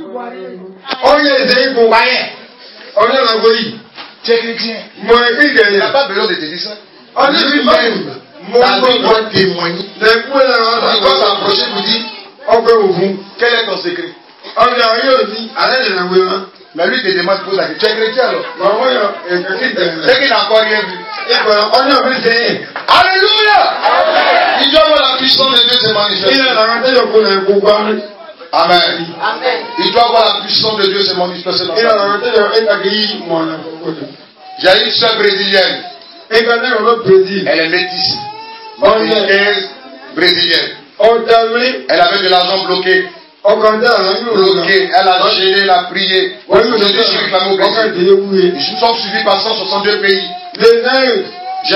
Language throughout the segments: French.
On y est pour rien. On est la voie. Tu es chrétien. Moi, il n'a pas besoin de te dire ça. On est lui-même. Ta vie doit témoigner. Les points là, tu dois t'approcher pour dire, on peut vous. Quel est ton secret? On a rien dit. Allez, je l'envoie. Mais lui te demande pour la question. Tu es chrétien alors? C'est qu'il n'a encore rien vu. On a vu c'est. Alléluia! Il doit voir la puissance de Dieu se manifester. Il a arrêté de connaître pourquoi. Amen. Il doit voir la puissance de Dieu se manifester dans sa vie. Il a arrêté d'accueillir mon. J'ai une soeur brésilienne. Elle est métisse. Brésilienne. Elle avait de l'argent bloqué. Bloqué. Elle a gêné, elle a prié. Aujourd'hui, je suis réclamé au Brésil. Ils sont suivis par 162 pays. J'ai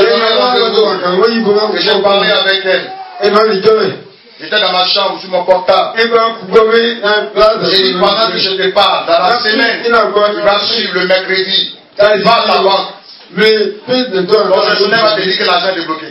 parlé avec elle. J'étais dans ma chambre sur mon portable. J'ai dit pendant que je te parle, dans la semaine, tu vas suivre le mercredi. Va à ta banque. Donc je tenais à te dire que l'argent est débloqué.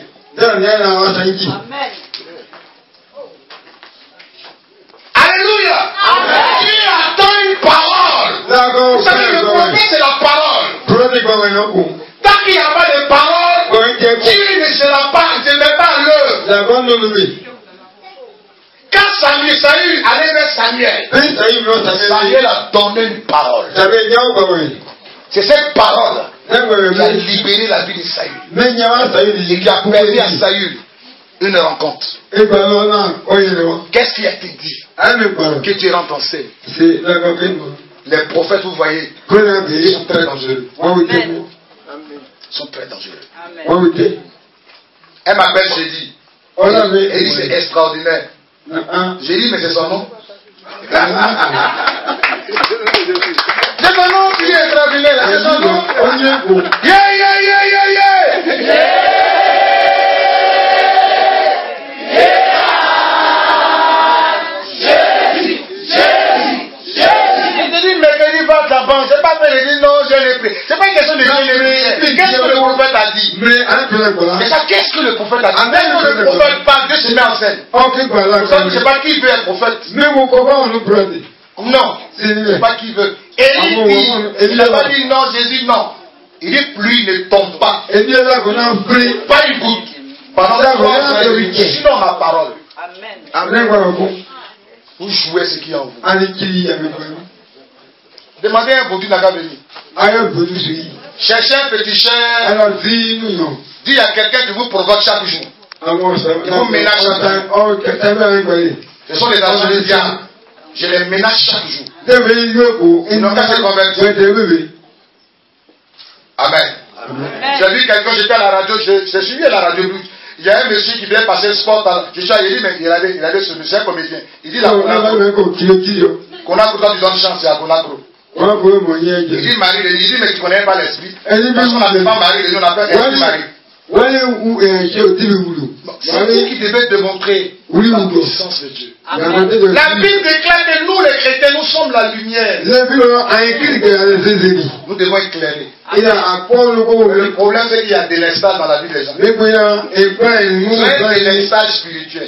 Alléluia. Dieu attend une parole. Vous savez, le prophète c'est la parole. Tant qu'il n'y a pas de parole, Dieu ne sera pas, ne met pas l'œuvre. Quand Saül allait vers Samuel, Samuel a donné une parole. C'est cette parole qui a libéré la vie de Saül. Et qui a permis à Saül une rencontre. Qu'est-ce qui a été dit? Que tu rentres en scène. Les prophètes, vous voyez, sont très dangereux. Ils sont très dangereux. Elle m'appelle, j'ai dit. Elle dit c'est extraordinaire. J'ai dit mais c'est son nom. C'est son nom qui est extraordinaire. C'est son nom. Yeah, yeah, yeah, yeah, yeah. C'est pas fait de dire non, je l'ai pris. C'est pas une question de dire je l'ai pris. Qu'est-ce que le prophète a dit? Mais ça, qu'est-ce que le prophèet a dit? Même quand le prophète parle, Dieu se met en scène. Je ne sais pas qui veut être prophète. Non, c'est pas qui veut. Élie dit, il n'a pas dit non, Jésus non. Il dit pluie ne tombe pas. Pas une goutte. Pendant 3 ans, sinon ma parole. Amen. Vous jouez ce qui est en vous. Demandez un bouddhi n'a qu'à venir. Cherchez un petit cher. Dis à quelqu'un qui vous provoque chaque jour. Qui vous ménage chaque jour. Ce sont les agents de diable. Je les ménage chaque jour. Ils n'ont qu'à se convertir. Amen. J'ai vu quelqu'un, j'étais à la radio, j'ai suivi à la radio. Il y a un monsieur qui vient passer le sport. Je suis allé, mais il avait ce monsieur, un comédien. Il dit là, Conakry, tu donnes chance, c'est à Conakry. Il dit Marie, il dit mais tu ne connais pas l'esprit. Parce qu'on n'appelle pas Marie, on appelle l'esprit Marie. C'est vous qui devez démontrer la puissance de Dieu. La Bible déclare que nous les chrétiens, nous sommes la lumière. Nous devons éclairer. Le problème c'est qu'il y a des délestage dans la vie des gens. C'est un délestage spirituel.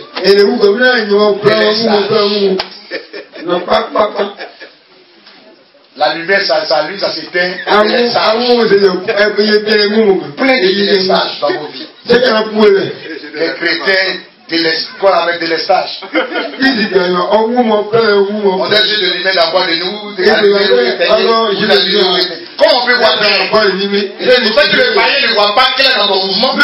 La lumière, ça s'allume, ça s'éteint. Plein de délestage dans vos vies. Les chrétiens, quoi avec délestage? On a juste de lumière d'envoi de nous. Comment on peut voir clair? Le fait que le païen ne voit pas clair dans ton mouvement.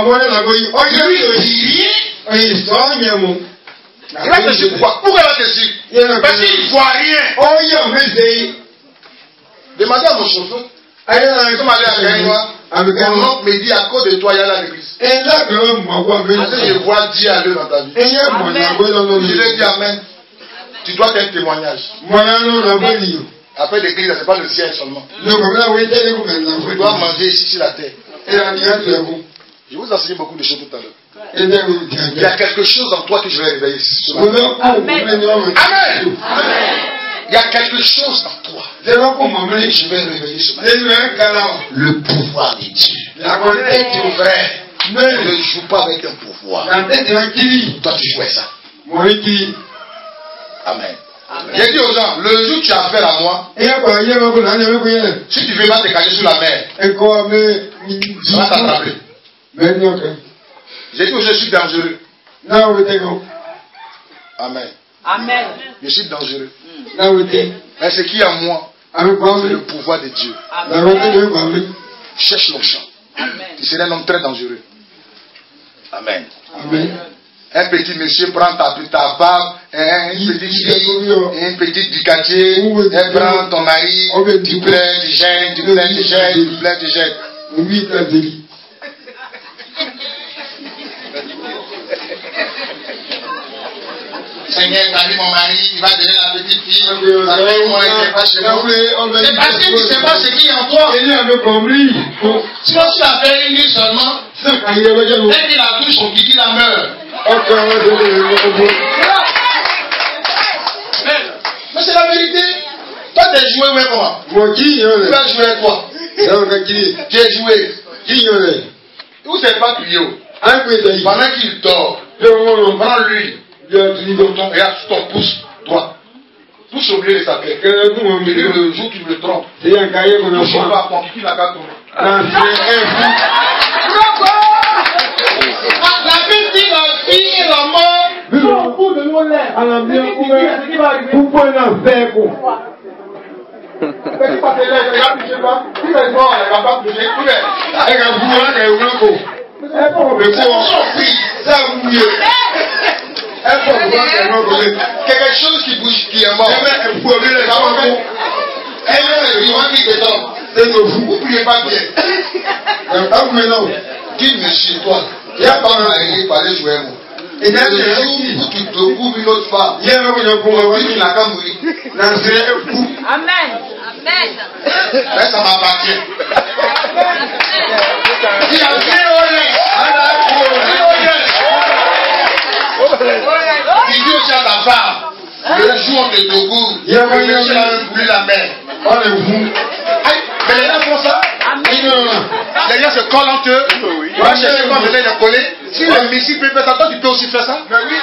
Il va te suivre pourquoi? Pourquoi il va te suivre? Parce qu'il ne voit rien. Demandez à mon chauffeur. Comme aller à Gaïnois, mon oncle me dit à cause de toi, il y a l'église. Je vois Dieu aller dans ta vie. Je lui ai dit Amen. Tu dois être un témoignage. Après l'église, ce n'est pas le ciel seulement. Tu dois manger ici sur la terre. Je vous enseigne beaucoup de choses tout à l'heure. Il y a quelque chose en toi que je vais réveiller. Amen. Amen. Il y a quelque chose en toi. Je vais réveiller ce matin. Le pouvoir de Dieu. Et tu frère, ne joue pas avec un pouvoir. Toi, tu joues ça. Amen. J'ai dit aux gens, le jour où tu as affaire à moi, si tu veux pas te cacher sous la mer, ça va t'attraper. J'ai dit aux gens, je suis dangereux. Amen. Amen. Je suis dangereux. Mais ce qui est en moi, c'est le pouvoir de Dieu. Cherche mon champ. Tu serais un homme très dangereux. Amen. Un petit monsieur prend ta barbe, une petite fille, une petite du quartier, elle prend ton mari, tu plais, tu gênes, tu plais, tu gênes, tu plais, tu gênes. Seigneur, t'as vu mon mari, il va donner la petite fille. Moi, il n'est pas chez moi. C'est parce que tu ne sais pas ce qui est en toi. Sinon, tu as fait une nuit seulement. Dès qu'il a touché son kiki, il a meurt. Mais c'est la vérité. Toi, tu as joué, mais comment? Tu as joué quoi? Tu as joué. Où c'est pas tuyau? Pendant qu'il dort, prends lui. Regarde ton pouce, toi. Touche au milieu de sa tête. Et le jour tu me trompes, touche pas, ton kiki n'a qu'à tomber. La petite, la fille et la mort sont au bout de nos lèvres. Petit partenaire, regarde, je sais pas. Si les gens sont capables de toucher, quelque chose qui bouge, qui est mort. Elle est vivant qui te tombe. Vous ne priez pas bien. Dites monsieur, toi, il n'y a pas marié par les jouets. Et le jour où tu te couvres une autre femme, tu n'as qu'à mourir. Amen. Mais ça m'appartient. Il a il dit aussi à ta femme, le jour de Togo, le monsieur a voulu la mer. Mais les gens font ça. Les gens se collent entre eux. Tu vas chercher comment venir les coller. Si le Messie peut faire ça, toi tu peux aussi faire ça. Mais oui.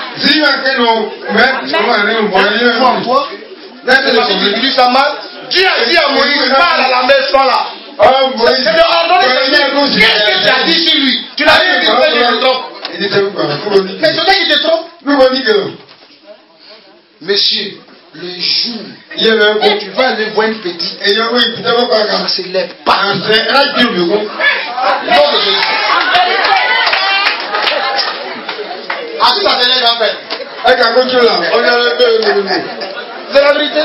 Toi, tu dis ça mal. Dieu a dit à Moïse, parle à la mer sans là. C'est de ordonner. Qu'est-ce que tu as dit sur lui? Tu l'as dit, il te trompe. Mais c'est toi qui te trompe. Monsieur, le jour où tu vas aller voir une petite, ça se lève pas. Non, de Jésus. Ah, si ça te lève en fait. C'est la vérité.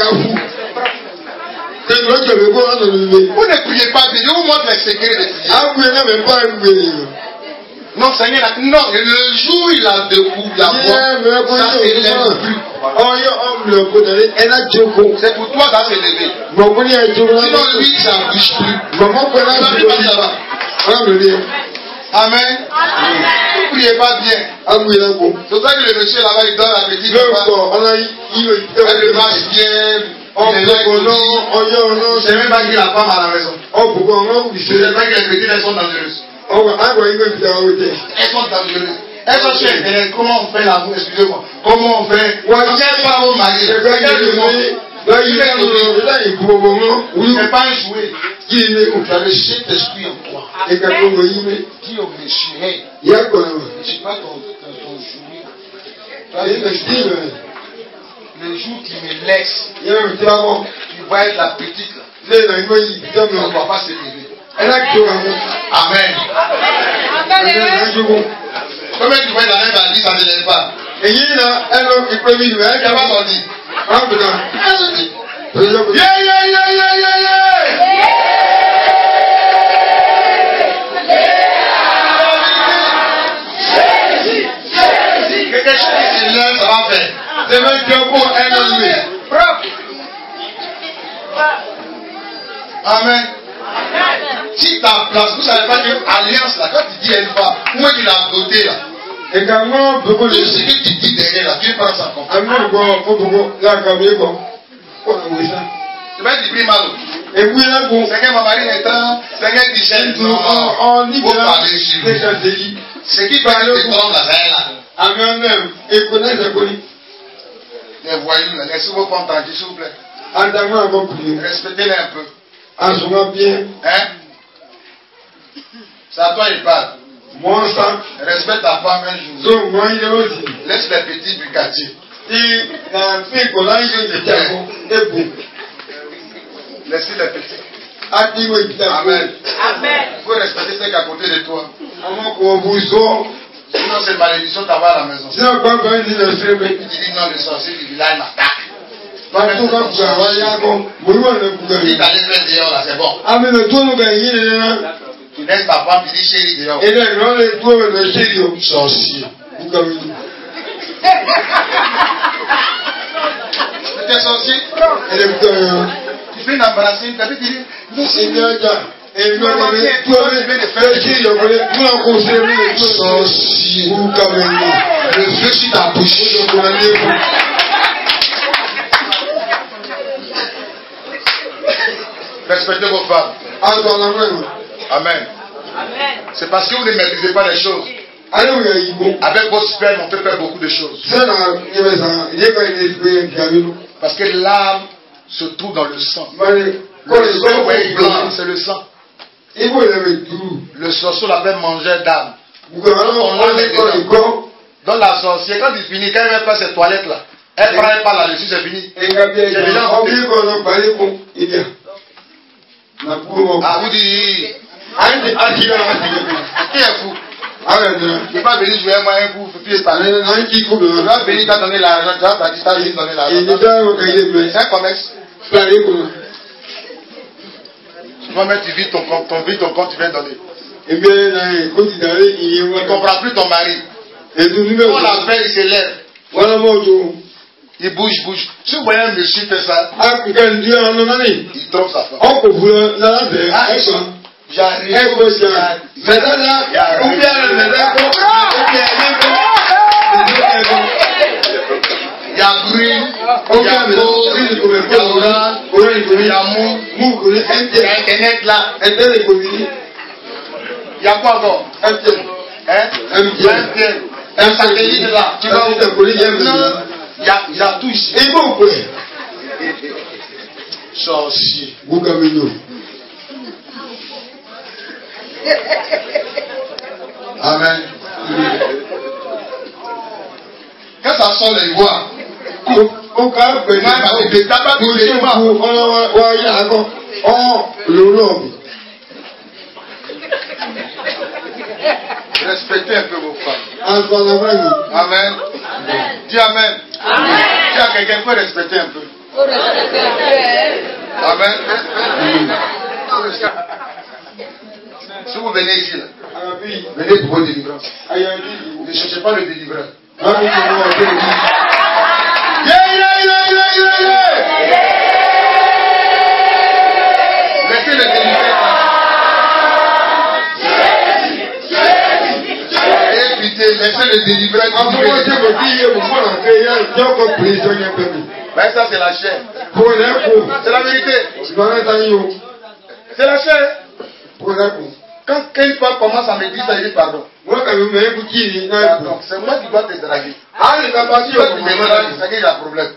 Vous ne priez pas Dieu, vous montrez les secrets de Dieu. Non, Seigneur, non, le jour où il a découvert la voix, ça se lève plus. C'est pour toi ça s'est levé. Sinon lui, ça ne bouge plus. Amen. Vous ne priez pas bien. C'est pour ça que le monsieur là-bas, il donne la petite elle le marche bien. C'est même pas qu'il a femme à la maison. C'est même pas que les petites elles sont dangereuses. Elles sont dangereuses. Elles sont chez Internet. Comment on fait l'amour? Excusez-moi. Comment on fait? On ne sait pas au mari. Regarde-moi. Vous n'êtes pas un jouet. Tu as le Saint-Esprit en toi. Dis au monsieur, hey, je ne suis pas ton jouet. Le jour qui me laisse, tu vas être la petite là. On ne va pas se lever. Amen. Comment tu vois la même bandit, ça ne lève pas. Et il y a pas sorti. Quelque chose qui se lève, ça va faire. C'est même bien pour un homme. Amen. Si ta place, vous ne savez pas que alliance là, quand tu dis une fois, moi tu l'as doté là. Et comment tout ce que tu dis derrière là, Dieu prend ça comme ça. Tu vas dire mal. Et puis là, c'est que ma mari est temps, c'est que tu gênes. On dit que parler sur lui. Ce qui parle de ton là, c'est là. Amen. Et connaît le connu. Les voyous, là, laissez vos femmes tranquilles, s'il vous plaît. Respectez-les un peu. Hein? C'est à toi il parle. Respecte ta femme un jour. Laisse les petits du quartier. Laissez les petits. Amen. Il faut respecter ceux qui à côté de toi. Sinon c'est malédiction t'avoir à la maison. Tu dis non, le sorcier du village m'attaque. Il t'allait faire dehors là, c'est bon. Tu laisses ta femme, tu dis chérie dehors. Sorcier. T'es sorcier? Tu fais une embrassine, tu as dit sorcier. Le feu sur ta bouche. Respectez vos femmes. Amen. C'est parce que vous ne maîtrisez pas les choses. Avec votre sperme, on peut faire beaucoup de choses. Parce que l'âme se trouve dans le sang. Le sang est blanc, c'est le sang. Le sorcier l'appelle manger d'âme. Dans la sorcière, quand il finit, quand elle va faire ses toilettes là, elle prend un pas là-dessus, c'est fini. Ah, vous dites, qui est fou? Je ne peux pas venir jouer moi un coup, tu es parlé. Tu vas venir t'as donné l'argent, tu vas donner l'argent. C'est un commerce. Toi-même, tu vis ton compte, tu viens donner. Tu ne comprends plus ton mari. On l'appelle, il se lève. Il bouge. Si vous voyez un monsieur faire ça, il trompe sa femme. J'arrive. Il y a bruit, il y a beau, il y a orange, il y a mou, il y a internet là. Il y a quoi encore? Un satellite là. Tu vas où? Il y a tout ici. Sorcier. Amen. Quand ça sort les voix, respectez un peu vos femmes. Amen. Dis amen. Dis à quelqu'un, il faut respecter un peu. Amen. Si vous venez ici, là, venez pour vos délivrances. Ne cherchez pas le délivreur. Laissez le délivreur. Laissez le délivreur. Ça c'est la chair. C'est la vérité. C'est la chair. Quand quelqu'un commence à me dire ça, il dit pardon. Pardon, c'est moi qui dois te draguer. C'est qu'il y a un problème.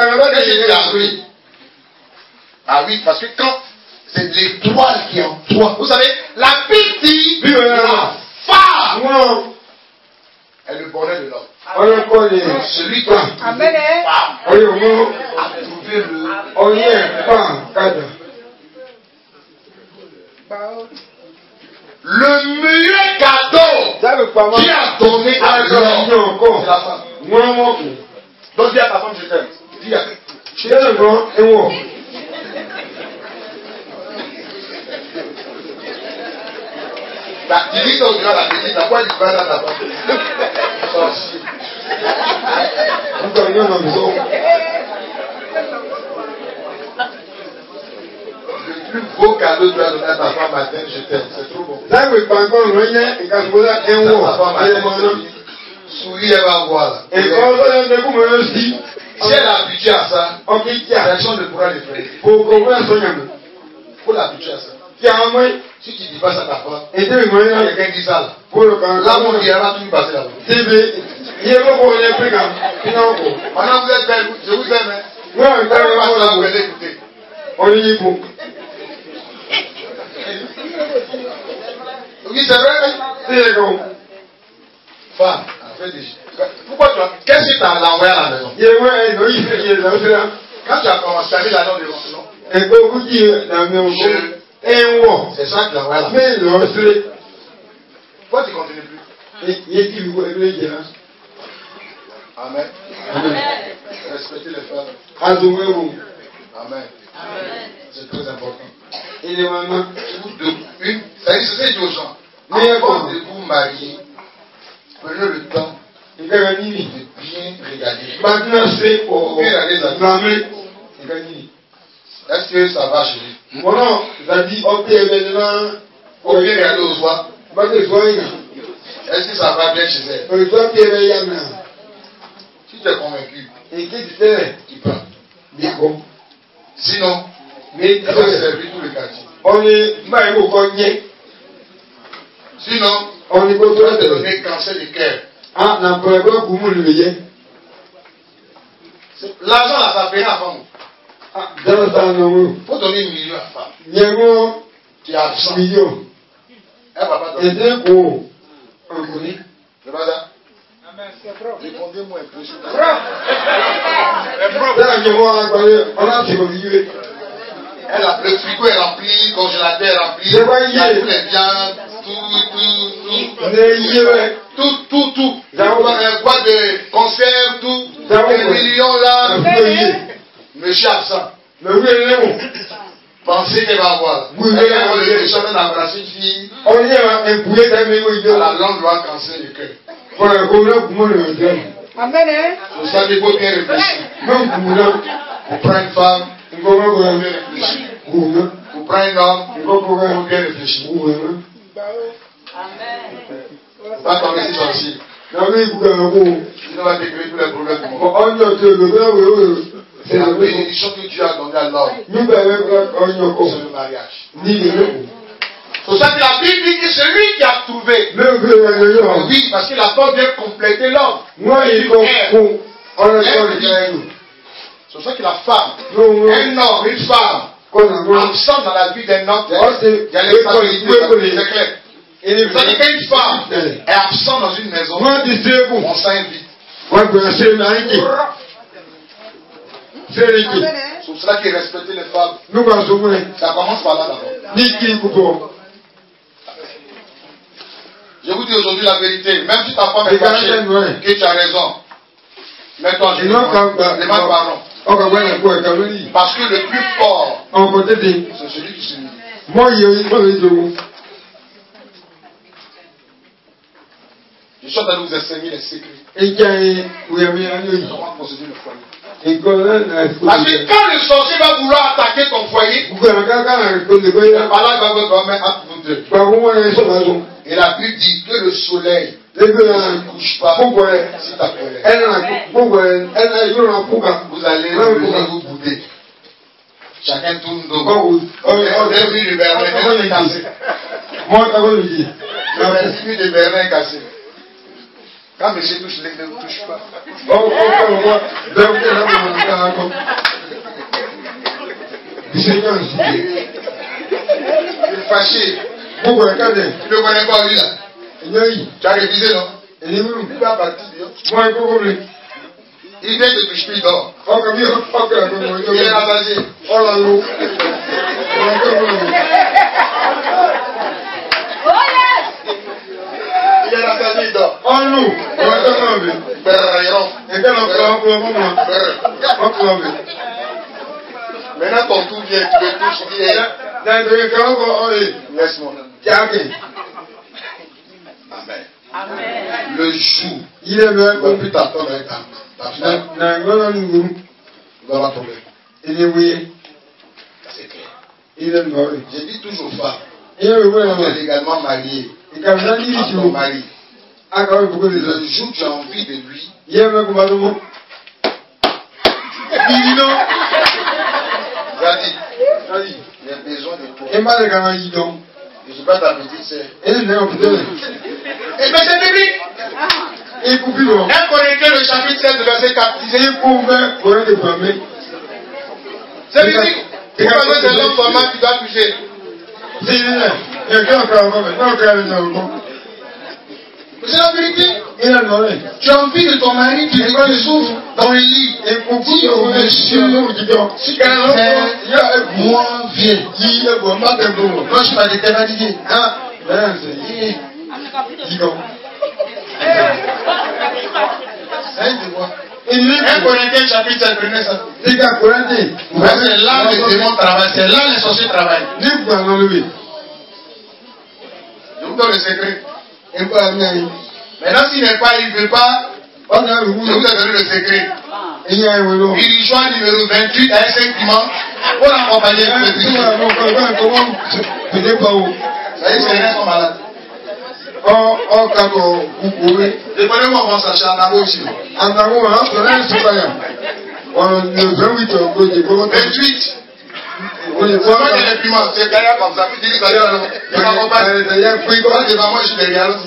Ah oui, parce que quand c'est l'étoile qui est en toi, vous savez, la pitié, la femme est le bonheur de l'homme. Celui qui a trouvé le meilleur cadeau qui a donné à l'homme, c'est la femme. Donc dis à ta femme, je t'aime. Dis à je t'aime. Tu dis qu'on dira la petite, à quoi tu vas dans ta femme? Le plus beau cadeau que tu as donné à ta femme matin, je t'aime. C'est trop bon. Souris, elle va voir. Si elle est habituée à ça, personne ne pourra le faire. Faut l'habituer à ça. Si tu dis pas ça à ta femme, quelqu'un dit ça là. Là, mon dirait, va tout passer là-bas. Il y a pas pour les prix. Maintenant vous êtes belle, je vous aime. Non, Vous allez écouter. on y est bon. Oui, c'est vrai. C'est bon. Femme, en fait, pourquoi tu as. Qu'est-ce que tu as envoyé à la maison? Il y a ouais, non, il fait là. Quand tu as commencé à dire la langue de mon nom, Et beaucoup dit dans le monde. Et moi. c'est ça que tu as envoyé à la maison. Mais non, c'est. Pourquoi tu ne continues plus? Il y a qui le dit là. Amen. Respectez les femmes. Azoumou. Amen. C'est très important. Il est maman. C'est ce aux gens. Avant de vous marier, prenez le temps Il y a de bien regarder. maintenant c'est pour Bien regarder la l'Amérique. Est-ce que ça va chez lui? Bon non, ça dit ok maintenant. Ou bien regarder aux soirs. Pas que soit Est-ce que ça va bien chez elle? le toi qui est là. Si tu es convaincu, Et qui disait tu prends. bien bon. Sinon, Mais elle va servir tout le quartier. on est mal au cogné. Sinon, On est tu content vas te de donner cancer du cœur. ah n'a pas pour vous le veiller. L'argent là, ça paye à femme. Ah dans ça non. Il faut donner 1 million à femme. Niemo Tu es absent. million. Elle va pas Et donner. d'un coup on connaît. C'est pas ça? Répondez-moi un peu. Là Niemo on a c'est comme il Le frigo est rempli, le congélateur est rempli. C'est pas Il y a hier. tous les viandes, tout. Boîte de conserve, tout. Les millions là. Monsieur absent. Mais oui, non. Pensez qu'elle va avoir. Oui, Elle va avoir oui, le oui. méchant d'embrasser une fille. On y a un poulet d'amener au À la longue, doit cancer du cœur. Voilà, on a pour le dire. Amen. Vous savez, il faut bien réfléchir. Non, pour là, Vous prenez une femme, on va il faut voir. bien réfléchir. Pour Vous prenez un homme, il faut pour il faut bien réfléchir. Pas tomber si sorcier. Non, mais pour un coup, Sinon, on va décrire tous les problèmes du monde. on a que le vrai, C'est la bénédiction que Dieu a donnée à l'homme. nous, ben, on y a C'est encore. le mariage. Ni le C'est pour ça que la Bible dit que c'est lui qui a trouvé. le Oui, parce qu'il a pas bien complété l'homme. moi, il faut on a pas le C'est pour ça que la femme, non, un homme, une femme, qu'on a absent dans la vie d'un homme, Oh, c'est- il y a les stabilités, c'est clair. et les C'est pour ça que quand une femme est absente dans une maison, moi, dis c'est bon. on s'invite. Moi, ben, c'est l'année. C'est l'équipe. C'est pour cela qu'il respectait les femmes. Nous, on se voit. Ça commence par là d'abord. Ni qui coupe. Je vous dis aujourd'hui la vérité. Même si ta femme est Les gars, fâchée, c'est vrai. que tu as raison. Mets-toi en Et non, quand demande pardon. on va voir la quoi, quand on dit. Parce que le plus fort, On peut te dire. c'est celui qui s'unit. Moi, il y a une fois, il y a une fois. Je suis en train de vous enseigner les secrets. Et qu'il y a oui, il y a une Comment posséder le foyer. et qu'on a Parce que quand le sorcier va vouloir attaquer ton foyer, vous avez un gars qui a répondu quoi, il le a malade va vous dormir entre vous deux. pas vraiment une sommation. Et la Bible dit que le soleil Les deux, ne se couche pas pourquoi si ta colère. elle a, pourquoi elle a eu un pouga. Vous allez vous bouder. Chacun tourne Quand dos. vous, L'esprit de Berlin est cassé. moi, quand on dit, L'esprit de Berlin est cassé. Quand monsieur touche, ne touche pas. on voit, donc, elle a un peu. Seigneur, Il est fâché. pourquoi, regardez, Tu ne connais pas lui là. il y a eu, Tu as révisé non? il est où? Il va partir. Moi, il faut qu'on le. Il vient de toucher, il dort. Oh, comme il Il est rassasié. oh là là. Il est rassasié, il dort. Oh non, on va te l'enlever. Et quand on prend, Maintenant ton tour vient, tu le touches, tu dis, laisse-moi. Amen. Le jour il est même où on peut t'attendre avec ta femme, il va avoir problème. il est oui, C'est clair. il est mort. Je dis toujours aux femmes, Il est tu es oui, légalement marié il a bien dit à que ton mari. ah, quand même, Le jour où tu as envie de lui, il est même comme un il dit non. Zadie, il a besoin de toi. Et mal de quand il dit non. Je ne suis pas ta petite sœur. Et il est en peut-être. Et mais c'est biblique. 1 Corinthiens, le chapitre 7, le verset 4. C'est biblique. C'est l'homme seulement qui doit toucher. C'est la vérité. Tu as envie de ton mari, tu souffres dans le lit. Et pour dire au monsieur, si moi, viens. Moi, je suis pas déterminé. 1 Corinthiens chapitre 7, prenez ça. C'est là les démons travaillent, c'est là les sorciers travaillent. Je vous donne le secret. Maintenant, s'il n'est pas, il ne veut pas, je vous ai donné le secret. Villageois numéro 28 à Saint-Clément pour l'accompagner le secret. Ça y est, ces reins sont malades. Dépendez-moi avant ça, chez Anamo ici. 28. C'est moi qui ai les piments, c'est derrière comme ça. Puis tu dis que je m'accompagne. Devant moi, je suis derrière aussi.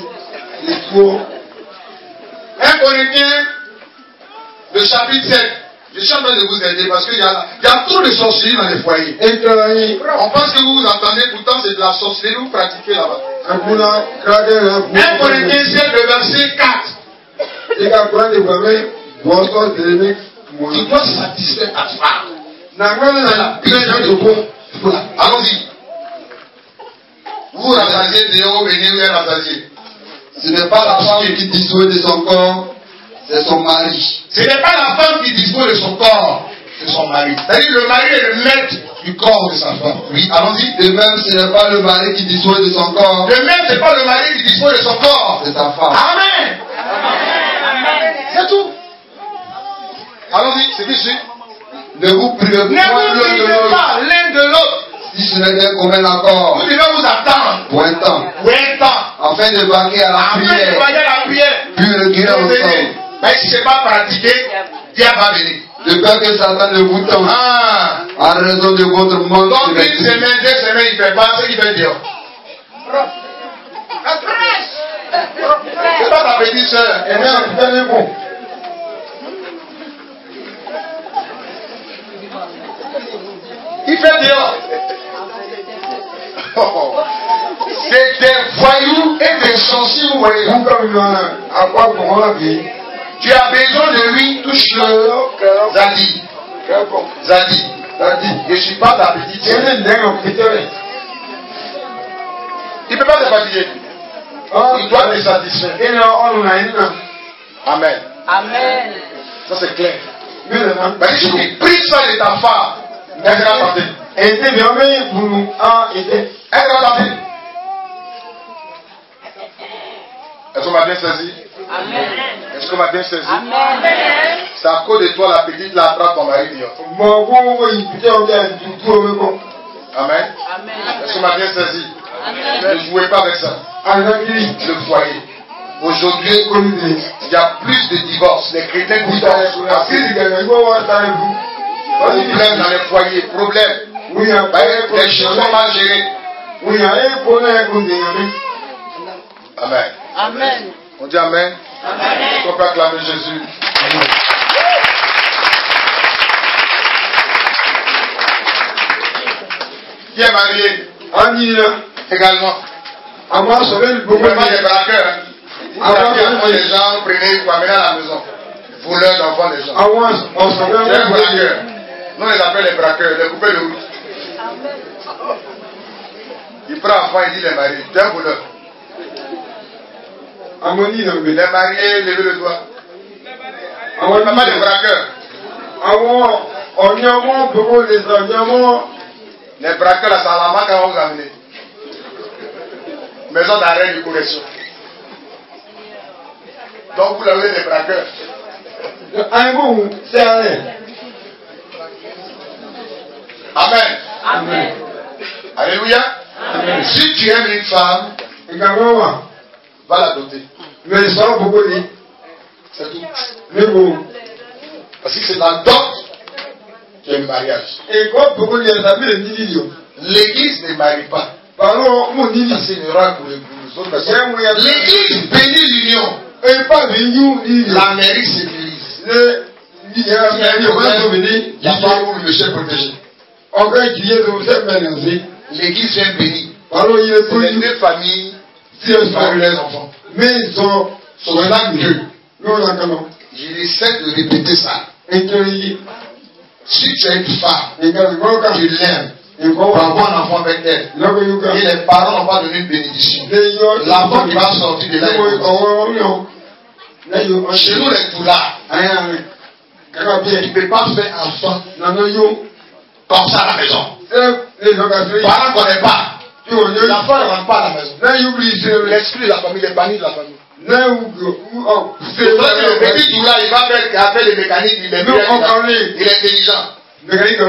1 Corinthiens, le chapitre 7. Je suis en train de vous aider parce qu'il y a trop de sorcellerie dans les foyers. On pense que vous entendez, pourtant c'est de la sorcellerie, vous pratiquez là-bas. 1 Corinthiens 7, le verset 4. Tu dois satisfaire ta femme. Allons-y. Vous rassasiez dehors, venez vous rassasier. Ce n'est pas la femme qui dispose de son corps, c'est son mari. Ce n'est pas la femme qui dispose de son corps, c'est son mari. C'est-à-dire le mari est le maître du corps de sa femme. Oui, allons-y. De même, ce n'est pas le mari qui dispose de son corps. De même, ce n'est pas le mari qui dispose de son corps. C'est sa femme. Amen. C'est tout. Allons-y, c'est qui suit. Ne vous privez pas l'un de l'autre. Si ce n'est qu'un commun accord. Vous devez vous attendre. Pour un temps. Afin de vaquer à la prière. Puis le guérir ensemble. Mais si ce n'est pas pratiqué, Dieu va venir. De peur que Satan ne vous tente. En raison de votre manque de maîtrise. Donc, 1 semaine, 2 semaines, il ne fait pas ce qu'il fait dehors. C'est pas ta petite soeur. Elle est bon. Il fait dehors. C'est des voyous et des sorciers, vous voyez. Tu as besoin de lui, touche-le. Zadi. Je ne suis pas ta petite soeur. Il ne peut pas te fatiguer. Il doit te satisfaire. Amen. Ça c'est clair. Mais si tu pries ça de ta femme, elle sera partie. Elle sera partie. Est-ce qu'on m'a bien saisi? Amen. Est-ce qu'on m'a bien saisi? Amen. C'est à cause de toi la petite la attrape ton mari dehors. Amen. Est-ce qu'on m'a bien saisi? Ne jouez pas avec ça. Le foyer. Aujourd'hui, il y a plus de divorces. Les chrétiens divorcent. Problème dans les foyers. Problème. Les choses sont mal gérées. Amen. Amen. On dit Amen. Amen. On peut acclamer Jésus. Qui est marié? Également. Vous prenez des braqueurs. Vous appelez les gens, prenez, vous amenez à la maison. Voleurs d'enfants des gens. C'est un braqueur. Nous les appelons les braqueurs, les coupés de route. Il prend enfant, il dit les mariés. Tu es un voleur. Les mariés, levez le doigt. On ne parle pas des braqueurs. Les braqueurs, là, c'est à la main qu'on va vous amener. Maison d'arrêt de correction. Donc vous l'avez des braqueurs. Amen. Amen. Alléluia. Amen. Si tu aimes une femme, va la doter. C'est tout. Parce que c'est la dot qui est le mariage. L'église ne marie pas. Ça c'est une erreur pour les autres personnes. L'église bénit l'union. La mairie sécurise. La femme ou le chef protégé. L'église vient bénir. C'est les deux familles qui ont eu leurs enfants. Mais ils sont là que je essaie de répéter ça. Si tu as une femme, tu l'aimes pour avoir un enfant avec elle, et les parents n'ont pas donné une bénédiction, l'enfant qui va sortir de là, chez nous les toulards, tu ne peux pas faire enfant comme ça à la maison. Les parents ne connaissent pas. L'enfant ne rentre pas à la maison. L'esprit de la famille, les bannis de la famille. C'est vrai que le petit toulard, il va faire les mécaniques, il est intelligent. Il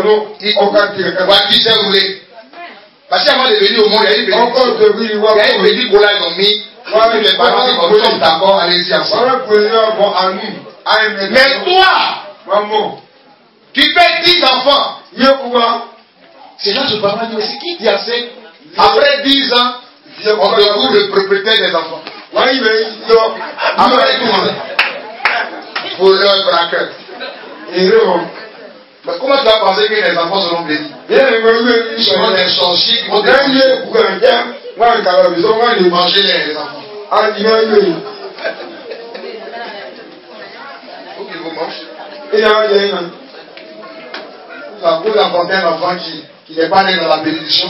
sait rouler. Parce qu'avant de venir au monde, il y a une petite bola ils ont mis. Les parents disent, nous sommes d'accord, allez-y ensemble. Mais toi, tu fais 10 enfants. C'est là que ce parent dit, mais c'est qui dit assez? Après 10 ans, on découvre le propriétaire des enfants. Après tout, pour leur braqueur. Mais comment tu vas penser que les enfants seront bénis? Ils seront des sorciers qui vont manger les enfants. Faut qu'ils vous mangent. Vous apportez un enfant qui n'est pas né dans la bénédiction.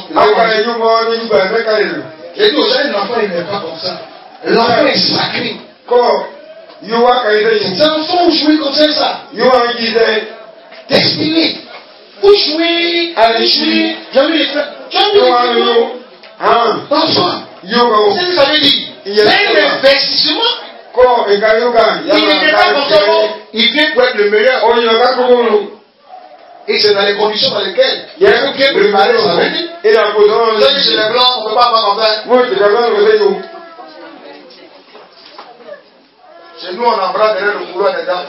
J'ai dit aux gens, l'enfant il n'est pas comme ça. L'enfant est sacré. Les enfants ont joué comme ça. Destiné. Vous jouez, allez jouer. Tu as vu les frères? Enfant. C'est ce que ça veut dire. C'est un investissement. Il n'est pas comme ça. Il vient pour être le meilleur. Et c'est dans les conditions dans lesquelles il faut bien préparer sa vie. Et dans chez les blancs, on ne peut pas avoir comme ça. Chez nous, on embrasse derrière le couloir des dames.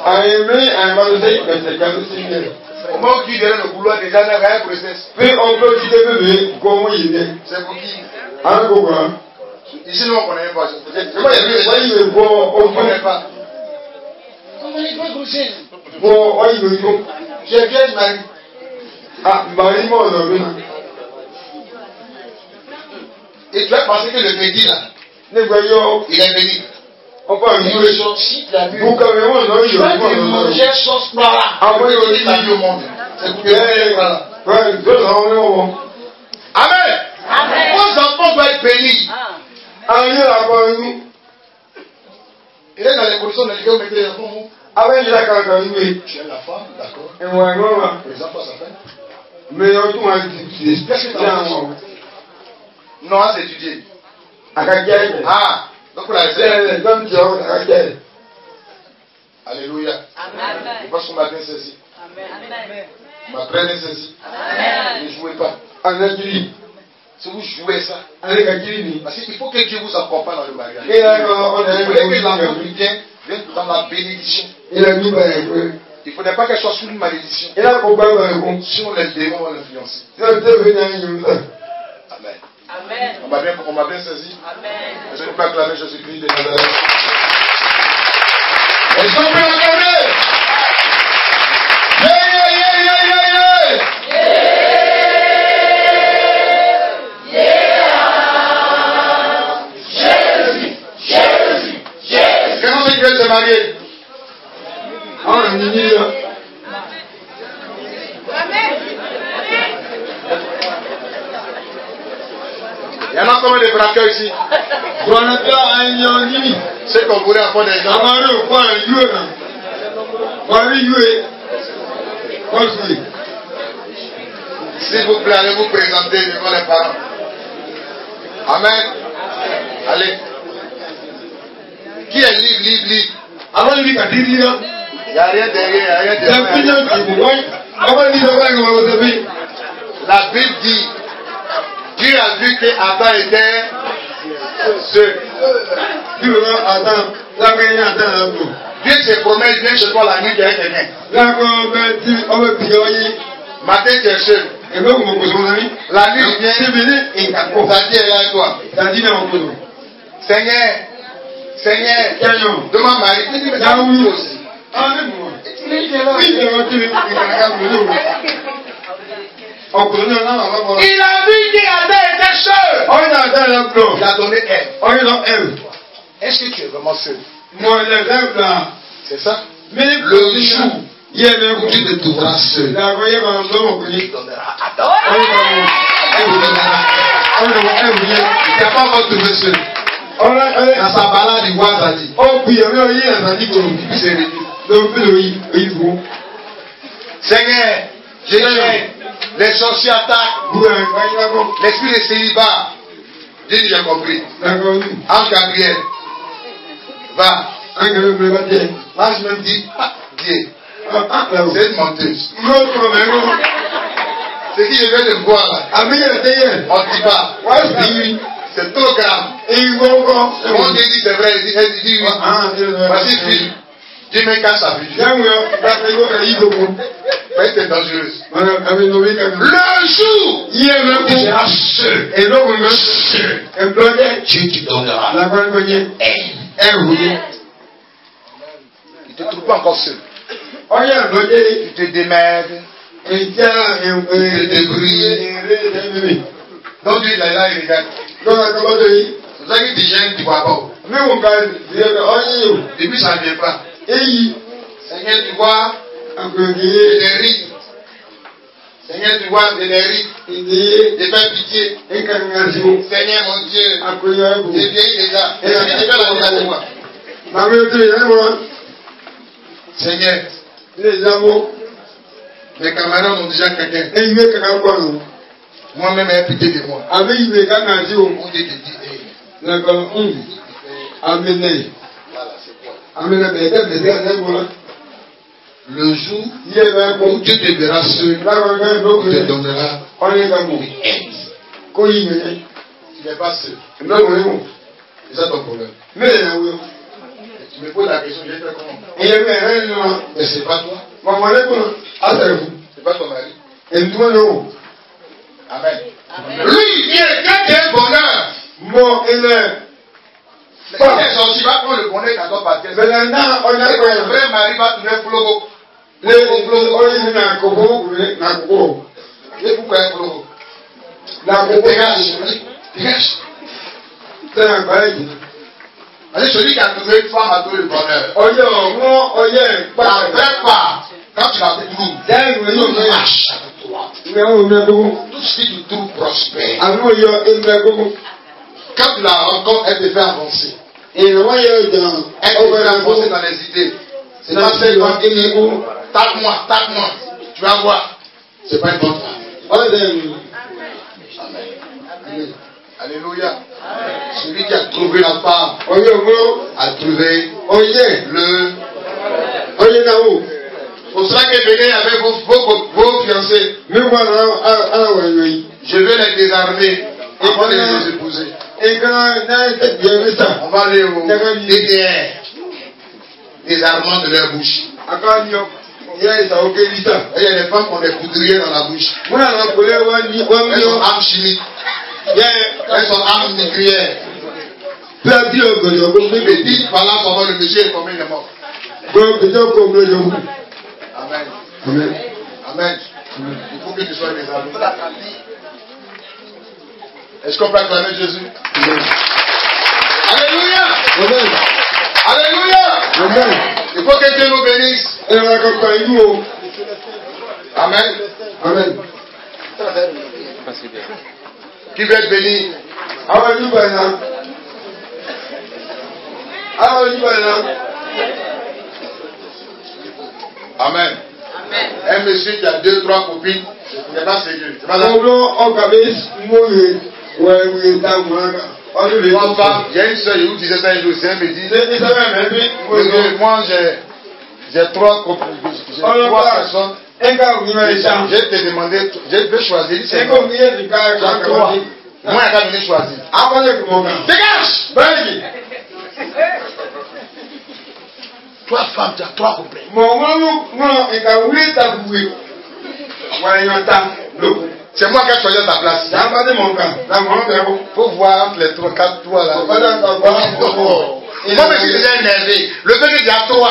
Au moment où tu es derrière le couloir des dames, il n'y a rien pour C'est pour qui? Ici, nous, on ne connaît pas. On ne connaît pas. Comment il va grossir? Tu es vierge, Marie. Et tu as pensé que le petit là, il est béni. Il est sorti de la nuit. Tu vas te manger sauce par là. Il la vie au monde. C'est pour que tu là. Amen. Vos enfants doivent être bénis. Il est dans les conditions dans lesquelles vous mettez les enfants. Tu es la femme, d'accord. Les enfants, ça fait. Non, c'est étudié. Donc vous l'avez fait. Alléluia. Je pense qu'on m'a bien saisi. On m'a très bien saisi. Ne jouez pas. Si vous jouez ça, parce qu'il faut que Dieu vous accompagne dans le mariage. Vous voulez que l'enfant vienne dans la bénédiction. Il ne faudrait pas qu'elle soit sous une malédiction. Sinon les démons vont l'influencer. Amen. On m'a bien saisi. Est-ce qu'on peut acclamer Jésus-Christ de Nazareth? Est-ce qu'on peut acclamer? Comment c'est qu'il veut se marier? Il y en a combien de braqueurs ici? C'est qu'on voulait avoir des gens. S'il vous plaît, allez vous présenter devant les parents. Amen. Allez. Qui est libre? Il n'y a rien derrière, il n'y a rien derrière. La Bible dit, Dieu a vu que Adam était seul. Dieu se promet, il vient chez toi la nuit, il y a quelqu'un. Matin, tu es seul. La nuit, il vient, ça dit, elle est avec toi. Seigneur, Seigneur, demande Marie. Il dit, mais ça oui aussi. Il a vu qu'Adam était seul. Il a donné Ève. Est-ce que tu es vraiment seul? C'est ça. Le jour où tu te trouveras seul, il donnera Adam. Il n'a pas encore trouvé seul. Dans sa balade, il voit Zadi. Seigneur, Jésus, les sorciers attaquent. L'esprit de célibat. Dieu dit, j'ai compris. Ange Gabriel, va. L'ange même dit, Dieu, c'est une menteuse. C'est qui je vais te voir là. On ne dit pas. C'est trop grave. Mon Dieu dit c'est vrai. Il dit oui. Voici fille. Dieu me casse sa vie. Mais c'est dangereuse. Le jour où tu seras seul, Dieu te donnera. Il ne te trouve pas encore seul. Tu te démerdes. Tu te débrouilles. Donc Dieu est là, il regarde. C'est ça qu'il dit, tu ne vois pas. Depuis ça ne vient pas. Seigneur, tu vois des rites. Seigneur, tu vois des rites. De faire pitié. Seigneur, mon Dieu, j'ai vieilli déjà. Est-ce que tu fais la misère de moi? Seigneur, mes camarades ont déjà quelqu'un. Moi-même, j'ai pitié de moi. Mon Dieu te dit, voilà, c'est quoi? Le jour où Dieu te verra seul, il te donnera une aide. Tu n'es pas seul. C'est ça ton problème. Tu me poses la question, je vais faire comment? Mais c'est pas toi. C'est pas ton mari. Amen. Lui, il vient quand il y a un bonheur. Mais quand les sorciers va prendre le bonheur quand on partit. Le vrai mari va trouver flogo. Et pourquoi un flogo? Dégage. Allez, celui qui a trouvé une femme a trouvé le bonheur. Après pas, quand tu la trouves, tu marches avec toi. Tout ce qui te trouve prospère. Quand tu la rencontres, elle te fait avancer. Elle te fait avancer dans les idées. C'est pas seulement tape-moi. Tu vas voir. C'est pas une bonne femme. Amen. Alléluia. Celui qui a trouvé la femme a trouvé le. Pour cela que venez avec vos fiancés. Je vais les désarmer avant de les épouser. On va aller au DDR. Désarmement de leur bouche. Il y a des femmes qui ont des poudriers dans la bouche. Elles sont armes chimiques. Elles sont armes nucléaires. Mais dites par là, le monsieur est combien de morts. Amen. Il faut que tu sois désarmé. Est-ce qu'on peut acclamer Jésus? Alléluia. Alléluia. Il faut que Dieu nous bénisse. Amen. Qui veut être béni? Amen. Un monsieur qui a 2-3 copines, il n'est pas sérieux. C'est pas là. J'ai une soeur, je vous disais ça un jour, c'est elle me dit, moi j'ai 3 copines, j'ai 3 personnes. Je t'ai demandé, je vais choisir. C'est bon. Moi, il a donné choisir. Dégage! Toi, femme, tu as 3 copains. C'est moi qui ai choisi ta place. Il faut voir entre les 3-4 toits là. Moi, je suis déjà énervé. Le fait que tu as toi.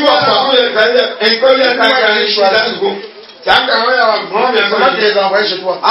Comment tu les envoies chez toi?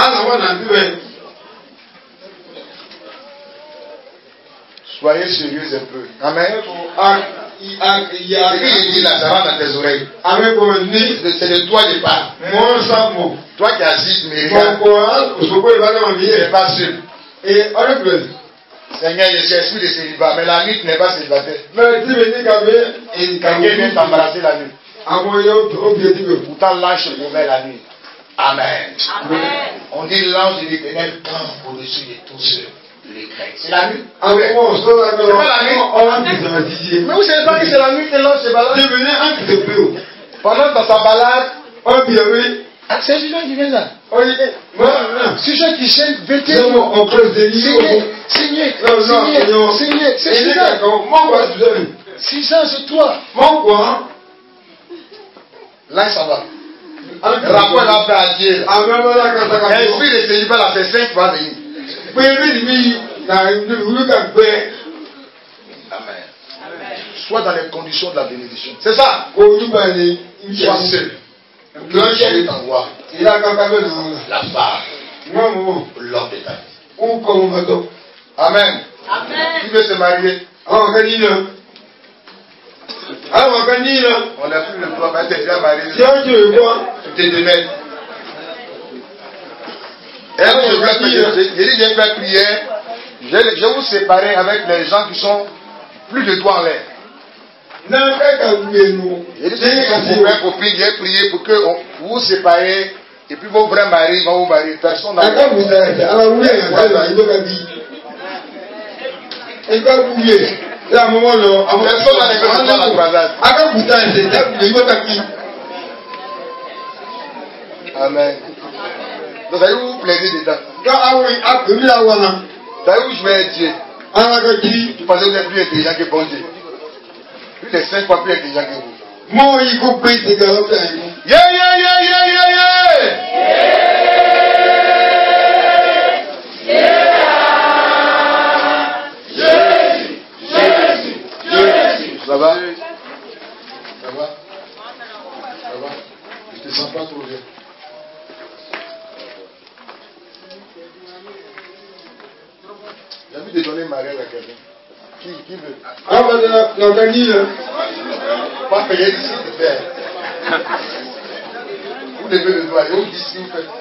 Soyez sérieux un peu. Amen. Il dit là, ça rentre dans tes oreilles. C'est de toi qui parle. Toi qui assistes, mais regarde. Tu n'es pas seul. Seigneur, je suis esprit de célibat, mais la nuit tu n'es pas célibataire. Quelqu'un vient t'embrasser la nuit. Pourtant l'ange se promet la nuit. Amen. On dit l'ange de l'Éternel campe au-dessus de tous les Grecs. C'est la nuit. C'est pas la nuit. Mais vous savez pas que c'est la nuit que l'ange se balade. Pendant que ça balade, c'est celui-là qui vient là. C'est celui qui chante 21 jours. Signé. C'est celui-là. 6 ans, c'est toi. Là, ça va. Rapport là, fait à Dieu. L'esprit de célibat là, c'est 5 fois venir. Amen. Sois dans les conditions de la bénédiction. C'est ça. Sois seul. L'ange t'envoie la femme, l'homme de ta vie. Amen. Qui veut se marier? On n'a plus le droit, mais tu es déjà marié. Tu te démènes. Et je dis, je vais prier. Je vais vous séparer avec les gens qui sont plus de toi en l'air. Et si son copain, copine, j'ai prié pour que vous vous séparez et puis vos vrais maris vont vous marier. Personne n'a Amen. Donc, allez vous plaider dedans. Allez vous jouer Dieu. Tu pensez que vous êtes plus intelligent que bon Dieu. Plus de 5 fois plus intelligent que vous. Yeah. Ça va? Je te sens pas trop bien. J'ai envie de donner mariage à quelqu'un. Qui veut? Pas payer ici de faire. Vous levez le doigt et vous dites ce que vous faites.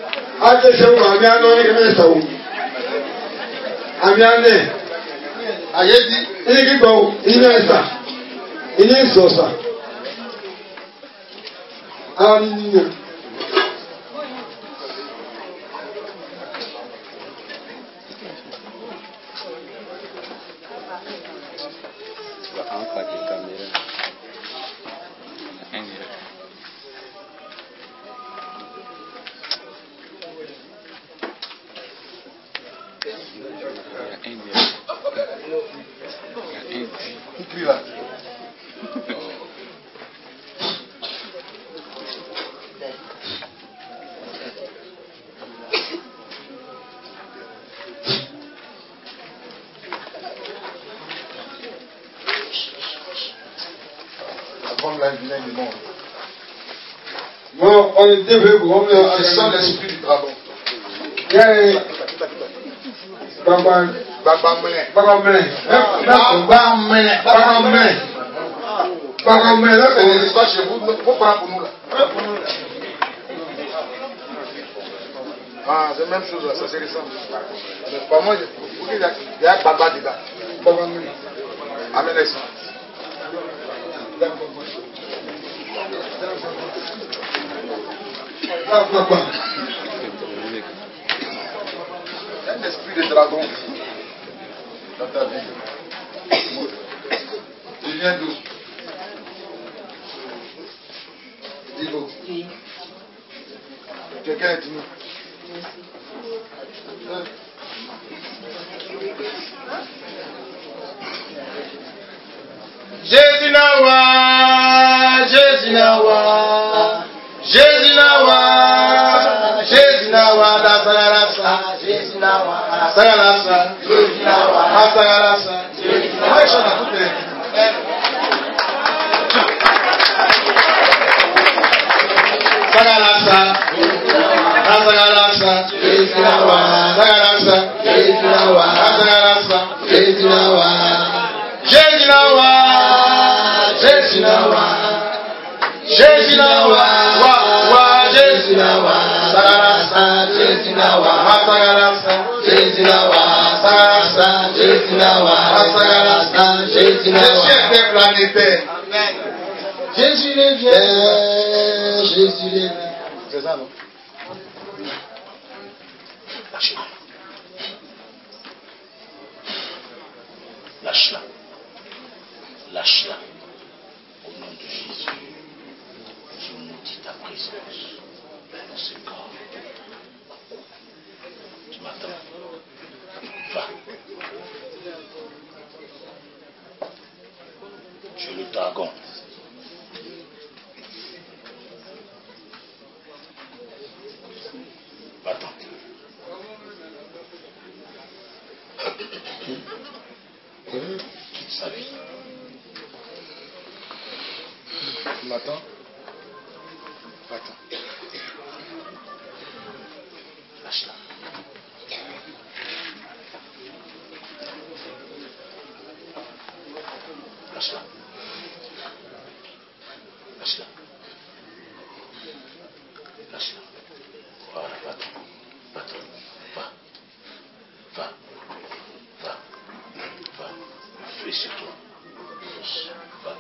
Qui crie là? Apprendre la vilaine du monde. Bon, on est développé. Ce sont l'esprit du dragon. C'est pas chez vous, il faut prendre pour nous là. Ah, c'est la même chose là, ça c'est récent. Mais pas moi, il y a un papa dedans. Amen. Un esprit de dragon dans ta vie. Tu viens d'où? Dis-le. Quelqu'un est venu. Jésus Nawa, da Sagalasa, Sagalasa, Sagalasa, Sagalasa. Sagalasa. Sagalasa. Jésus les vient, Jésus les vient. C'est ça, non? Lâche-la. Lâche-la. Au nom de Jésus. Je maudis ta présence dans ce corps. Tu m'attends. Va. Tu es le dragon. Va-t'en. Quitte sa vie. Tu m'attends? Va-t'en. Lâche-la. Lâche-la. Lâche-la. Lâche-la. Voilà, va-t'en. Va-t'en. Va. Va. Va. Va. Fais sur toi. Va.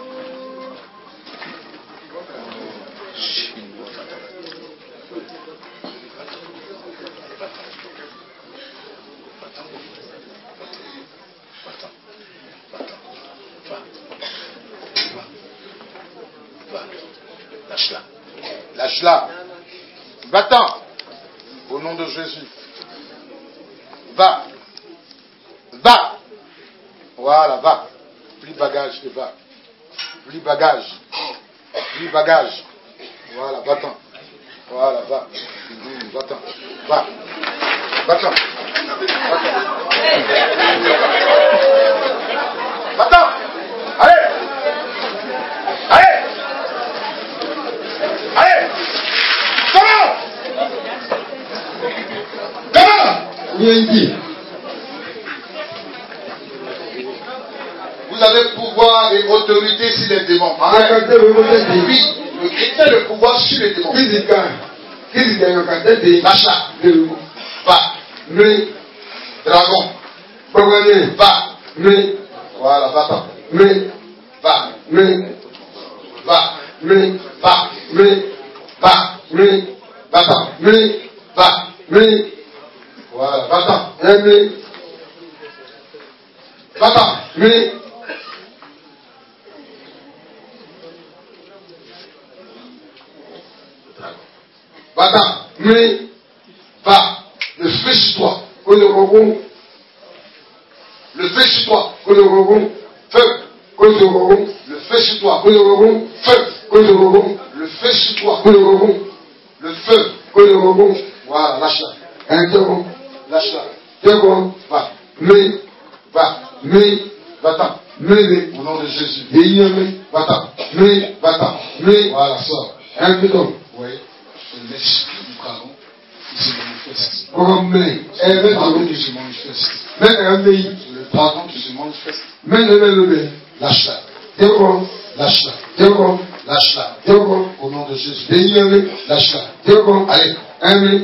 Lâche-la. Lâche-la. Va-t'en. Au nom de Jésus. Va. Va. Voilà, va. Plie bagage et va. Plie bagage. Plie bagage. Voilà, va-t'en. Voilà, va. Va-t'en. Va. Va-t'en. Va-t'en. Allez. Allez. Allez. Comment? Comment? Vous avez pouvoir et autorité sur les démons. Oui, le chrétien a le pouvoir sur les démons. Lâche-la. Va. Dragon. Va. Voilà, va-t'en. Va. Va. Va. Va. Va. Va-t'en. Va. Voilà, va-t'en. Va-t'en. Va-t'en. Va. Le feu sur toi. Le feu sur toi. Feu. Le feu sur toi. Feu. Le feu sur toi. Le feu. Voilà, lâche-la. Lâche-la. Va. Va. Va-t'en. Au nom de Jésus. Va-t'en. Va-t'en. Voilà, sors. Oui. L'esprit du dragon, il se manifeste. Le dragon qui se manifeste. Le dragon qui se manifeste. Lâche-la. Lâche-la. Lâche-la. Au nom de Jésus. Lâche-la. Allez. Allez.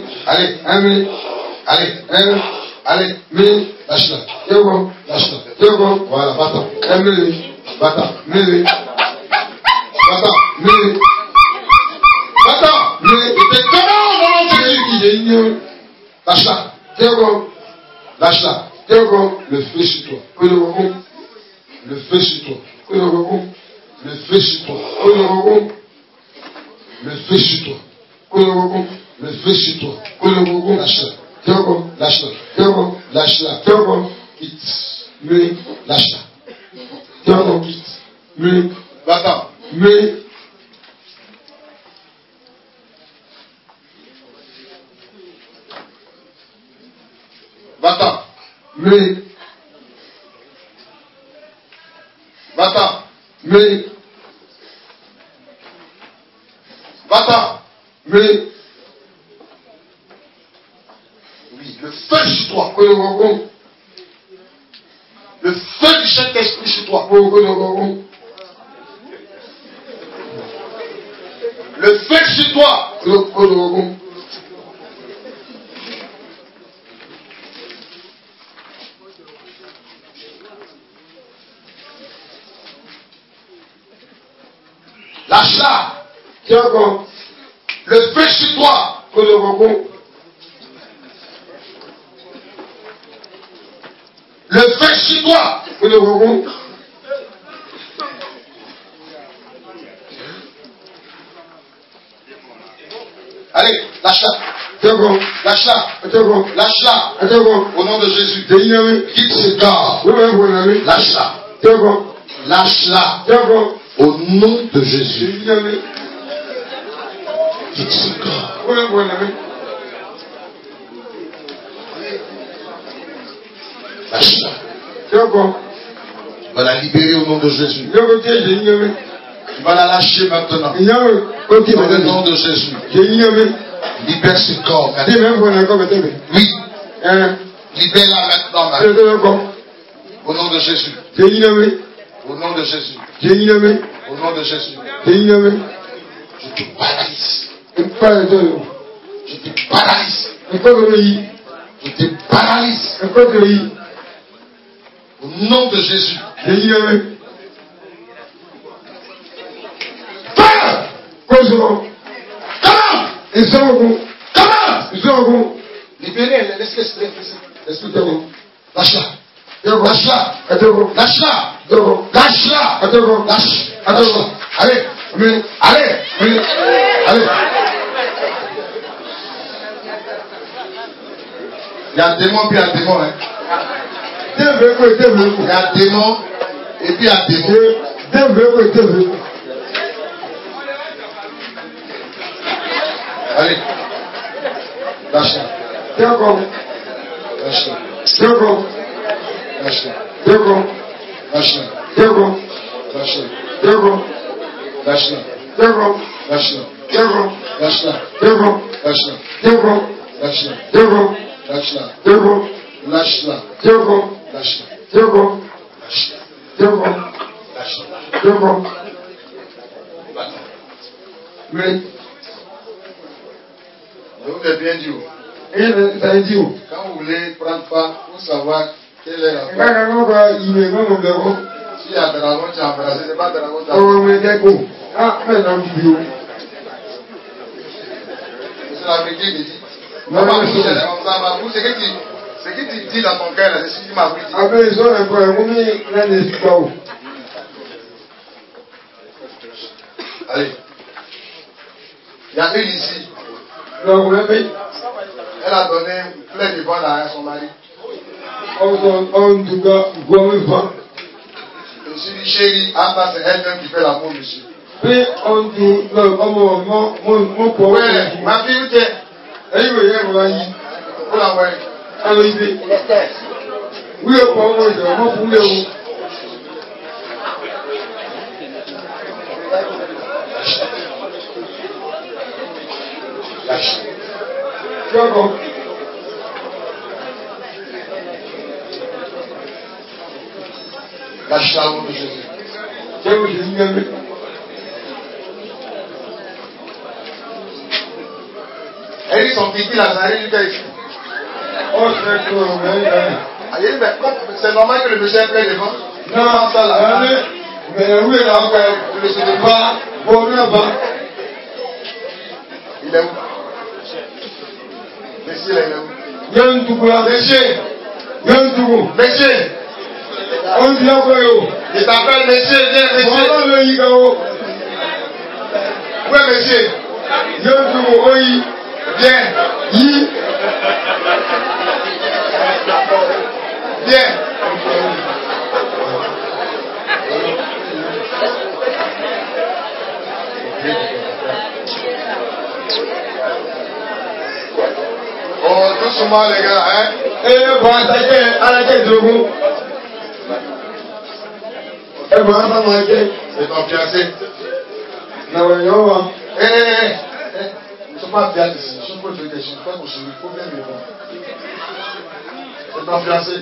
Lâche-la. Lâche-la. Voilà, va-t'en. Va-t'en. Va-t'en. Va-t'en. C'était comment au nom de Jésus? Lâche-la. Lâche-la. Le feu sur toi. Le feu sur toi. Le feu sur toi. Le feu sur toi. Le feu sur toi. Lâche-la. Lâche-la. Lâche-la. Quitte. Lâche-la. Quitte. Va-t'en. Va-t'en. Va-t'en. Va-t'en. Mais, oui, le feu sur toi. Le feu du Saint-Esprit sur toi. Le feu sur toi. Lâche-la. Le feu sur toi. Le feu sur toi. Allez, lâche-la. Lâche-la. Lâche-la. Au nom de Jésus. Quitte ce corps. Lâche-la. Lâche-la. Au nom de Jésus. Quitte ce corps. Lâche-la. Tu vas la libérer au nom de Jésus. Tu vas la lâcher maintenant. Au nom de Jésus. Libère ce corps maintenant. Oui. Libère-la maintenant. Au nom de Jésus. Au nom de Jésus. Au nom de Jésus. Je te paralyse. Je te paralyse. Je te paralyse. Au nom de Jésus. Comment? Libérez, laisse-le. Lâche-la. Lâche-la. Lâche-la. Lâche-la. Lâche. Allez. Il y a un démon puis un démon. Hein. Il y a un démon et puis un démon. Allez. Lâche-la. Lâche-la. Lâche-la. Lâche-la. Lâche-la. Lâche-la. Lâche-la. Lâche-la. Lâche-la. Lâche-la. Lâche-la. Lâche-la. Mais je vous ai bien dit où. Quand vous voulez prendre part pour savoir quelle est la part. Si y a dragon, tu as embrassé, c'est pas dragon, tu as embrassé. C'est l'Africain qui dit. Ma bouche, ce que tu dis dans ton cœur, c'est ce que tu m'as dit. Allez. Il y a une ici. Elle a donné plein de vent à son mari. Je suis dit, chérie, c'est elle-même qui fait l'amour, monsieur. Ouais, ma fille, où tu es? Où la voyez? Lâche. Lâche-la au nom de Jésus. Elle dit son pipi là, ça arrive ici. C'est normal que le monsieur ait plein de vent. Non, ça là. Mais où est là? Je ne sais pas. Il est où? Monsieur, il est où? Monsieur. Il t'appelle monsieur, viens monsieur. Où est monsieur? Viens. Viens. Oh, doucement les gars, hein? C'est ton fiancé. Nous sommes pas bien ici. Je peux faire des choses, pas mon chéri, il faut bien répondre. C'est ton fiancé.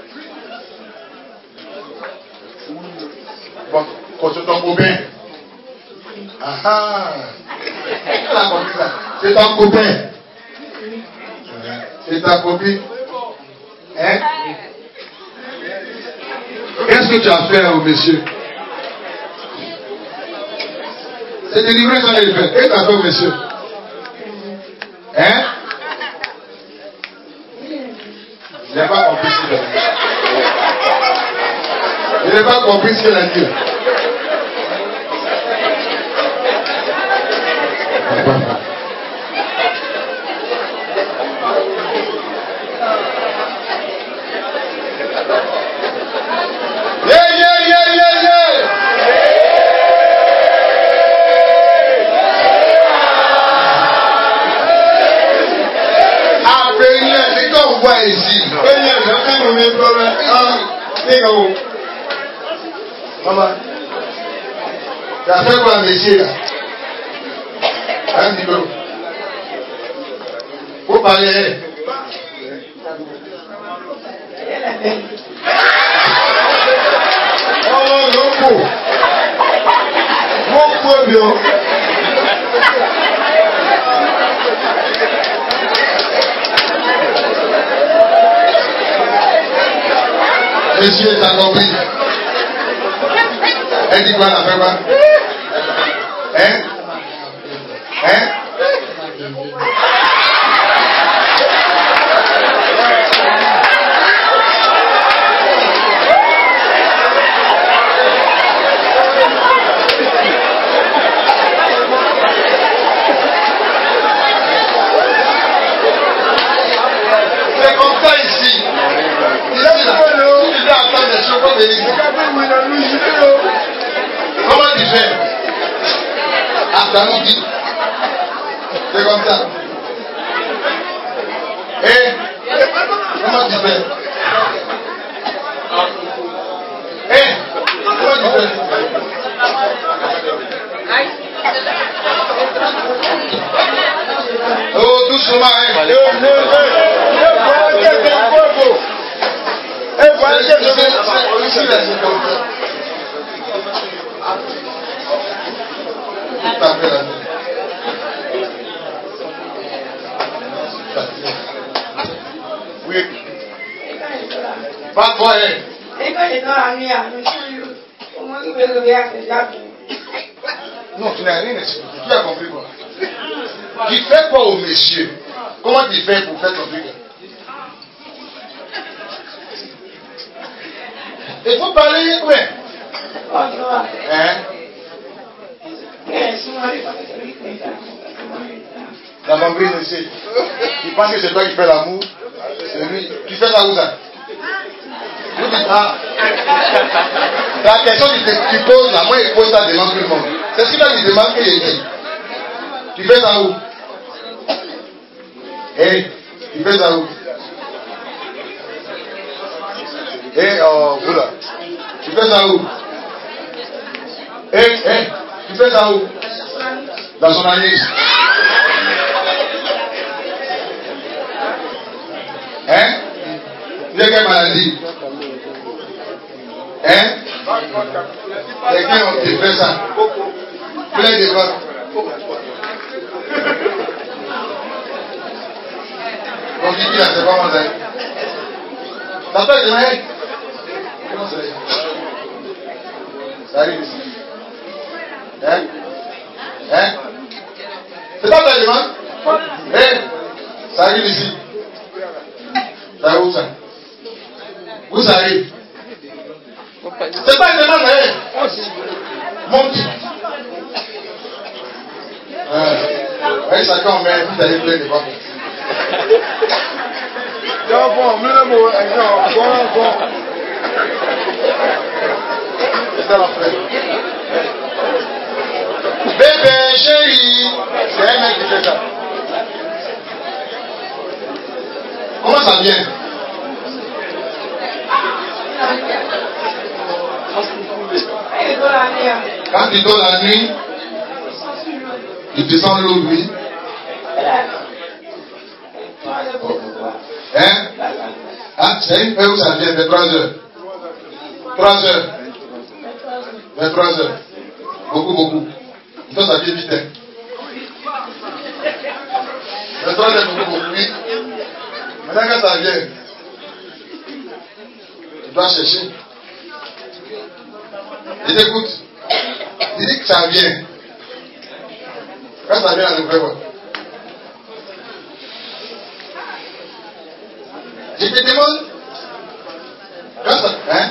Bon, quand c'est ton copain. Ah ah. C'est ton copain. C'est ta copine. Hein? Qu'est-ce que tu as fait au monsieur? C'est délivré dans les faits. Qu'est-ce que tu as fait au monsieur? Hein? Je n'ai pas compris ce qu'il a dit. Je n'ai pas compris ce qu'il a dit. Ici. Maman, tu as fait quoi, monsieur là? Un petit peu. Faut parler. Oh, non, mon pauvre. Monsieur, t'as compris? Elle dit quoi, la fait quoi? Hein? Hein? C'est comme ça ici. Comment tu fais? Après-midi. C'est comme ça. Et comment tu fais? Et comment tu fais? Oh, doucement, hein? Oui. Pas toi, hein? Non, tu n'as rien expliqué. Tu as compris quoi? Tu fais quoi au monsieur? Comment tu fais pour faire ton truc? Il faut parler, ouais. Hein? La membrane ici. Tu penses que c'est toi qui fais l'amour? C'est lui. Tu fais ça où ça? La question que tu poses, là, moi, il pose ça devant tout le monde. C'est ce qu'il a dit, demande que j'ai dit. Tu fais ça où? Eh, tu fais ça où? Eh, vous là. Tu fais ça où? Eh, tu fais ça où? Dans son anus. Hein? Tu as quelle maladie? Hein? Quelqu'un te fait ça. Plein de votes. On dit qu'il a c'est pas mon avis. Ça peut être vrai? Comment ça va? Ça arrive ici. Hein? Hein? C'est pas ta demande? Hein? Ça arrive ici. Ça arrive où ça? Où ça arrive? C'est pas une demande, hein? Monte. Oui, ça quand même, vous allez plein de voix. Bon. C'est ça la frère. Bébé, chérie. C'est un mec qui fait ça. Comment ça vient? Quand tu dors la nuit, tu descends l'eau, lui. Hein? C'est une heure où ça vient, 23 heures. 3 heures. 23 heures. Beaucoup. Toi, ça vient vite. 23 heures, beaucoup, oui. Maintenant, quand ça vient, tu dois chercher. Il t'écoute. Il dit que ça vient. Quand ça vient, on fait quoi? Je te demande. Quand ça. Hein?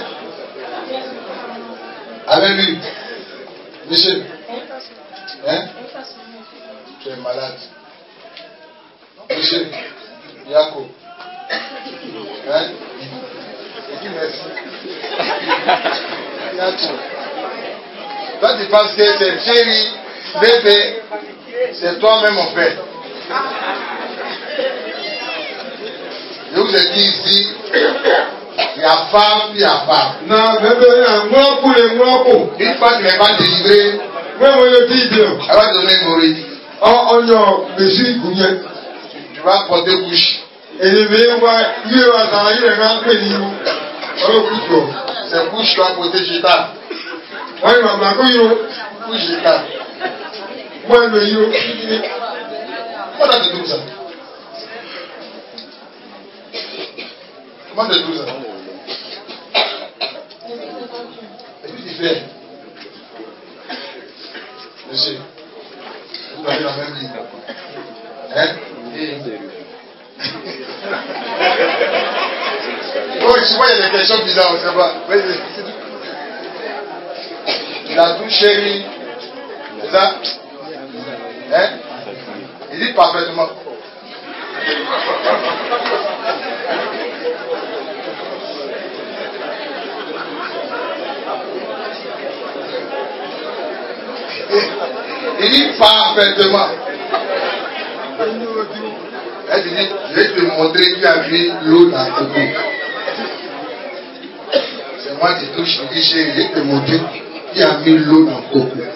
Avec lui. Michel. Hein? Tu es malade. Michel. Yako. Hein? Dis merci. Yako. Toi, tu penses que c'est chéri, bébé, c'est toi-même mon père. Je vous ai dit ici, il y a femme, il y a femme. Non, bébé, moi pour les moi pour. Une fois que tu n'es pas délivré, Moi, je dis bien. elle va te donner une nourriture. On a monsieur Gounier. Tu vas porter couche. Et le meilleur, il va s'en aller dans le pays. C'est couche, tu vas porter chez ta. Moi, il m'a marqué. Couche chez ta. Moi, je me Comment tu trouves ça? Comment tu trouves ça? Et puis tu fais. Monsieur, vous avez la même ligne. Hein? Oh, souvent il y a des questions bizarres, on ne sait pas. La douche chérie, c'est ça? Hein? Il dit parfaitement. Il dit parfaitement. Elle dit, je vais te montrer qui a mis l'eau dans ton cou. C'est moi qui touche, je dis chérie, je vais te montrer qui a mis l'eau dans ton cou.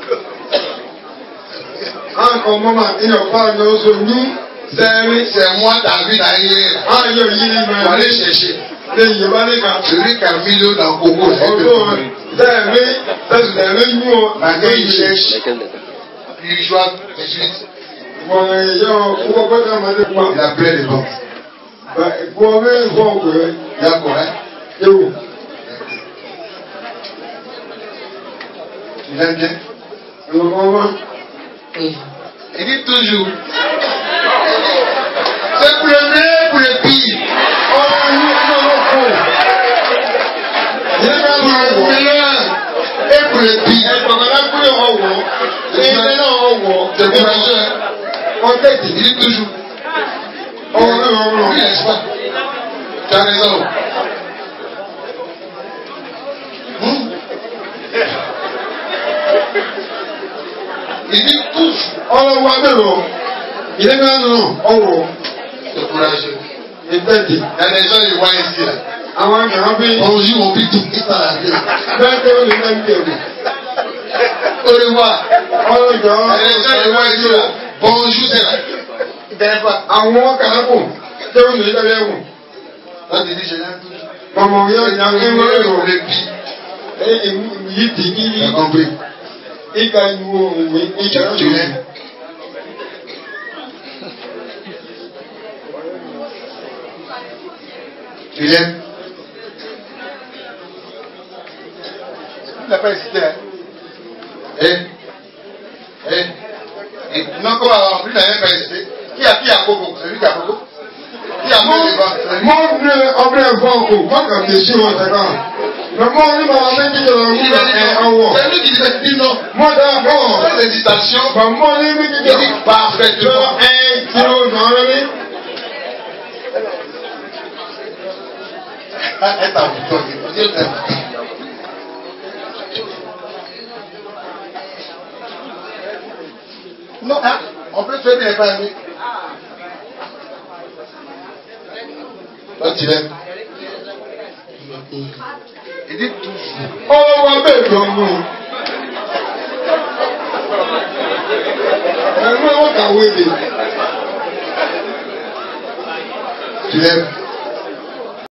Encore maman, il n'y a pas de nous. C'est moi qui a vu d'ailleurs. Ah, il y a une Pour aller chercher. Il y a celui qui a mis l'eau dans le coco. Maintenant il cherche. Puis il joue tout de suite. Il a plein de vent. D'accord, hein? Tu l'aimes bien? Il dit toujours. C'est pour le meilleur, pour le pire. Pour le meilleur et pour le pire. C'est courageux. Il dit toujours. Oui, n'est-ce pas? Tu as raison. Il dit toujours. Il est maintenant. C'est courageux. Il y a des gens qui voient ici là. Bonjour, on vit tout ça là. Au revoir. Il y a des gens qui voient ici là. Bonjour, c'est là. Il ne pas. Toi, tu dis je l'aime toujours. Maman, il y a un le pire. Tu as compris? Tu l'aimes? Tu l'aimes? Il n'a pas hésité, hein? Non, comment avoir plus, il n'a même pas hésité. Qui a Coco? C'est lui qui a Coco? Qui a mis devant? Moi, quand je suis au Sénégal, c'est lui qui dit non. Moi, d'abord, l'hésitation, il dit parfaitement. Non, hein? On peut faire bien pas aimer. Toi, tu l'aimes. Il dit toujours. Oh, ma belle, tu l'aimes.